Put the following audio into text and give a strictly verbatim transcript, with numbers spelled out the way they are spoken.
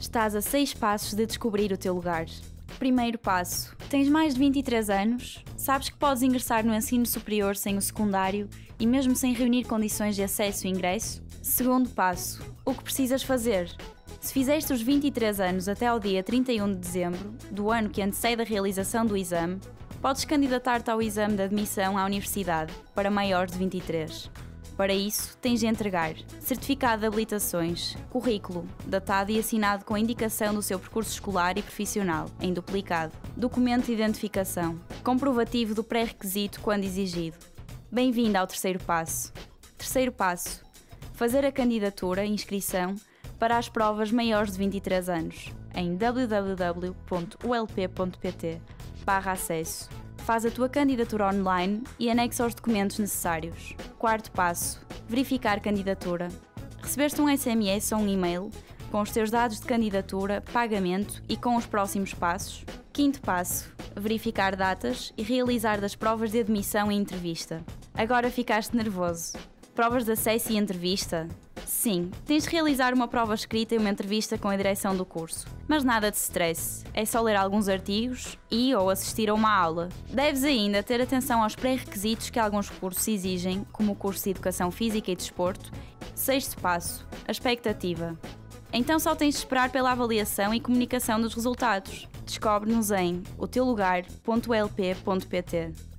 Estás a seis passos de descobrir o teu lugar. Primeiro passo. Tens mais de vinte e três anos? Sabes que podes ingressar no ensino superior sem o secundário e mesmo sem reunir condições de acesso e ingresso? Segundo passo. O que precisas fazer? Se fizeste os vinte e três anos até ao dia trinta e um de dezembro, do ano que antecede a realização do exame, podes candidatar-te ao exame de admissão à universidade para maiores de vinte e três. Para isso, tens de entregar certificado de habilitações, currículo, datado e assinado com a indicação do seu percurso escolar e profissional, em duplicado, documento de identificação, comprovativo do pré-requisito quando exigido. Bem-vindo ao terceiro passo. Terceiro passo. Fazer a candidatura, inscrição, para as provas maiores de vinte e três anos, em w w w ponto u l p ponto p t barra acesso. Faz a tua candidatura online e anexa os documentos necessários. Quarto passo. Verificar candidatura. Recebeste um S M S ou um e-mail com os teus dados de candidatura, pagamento e com os próximos passos. Quinto passo. Verificar datas e realizar das provas de admissão e entrevista. Agora ficaste nervoso. Provas de acesso e entrevista? Sim, tens de realizar uma prova escrita e uma entrevista com a direção do curso. Mas nada de stress, é só ler alguns artigos e ou assistir a uma aula. Deves ainda ter atenção aos pré-requisitos que alguns cursos exigem, como o curso de Educação Física e Desporto. Sexto passo, a expectativa. Então só tens de esperar pela avaliação e comunicação dos resultados. Descobre-nos em o teu lugar ponto u l p ponto p t.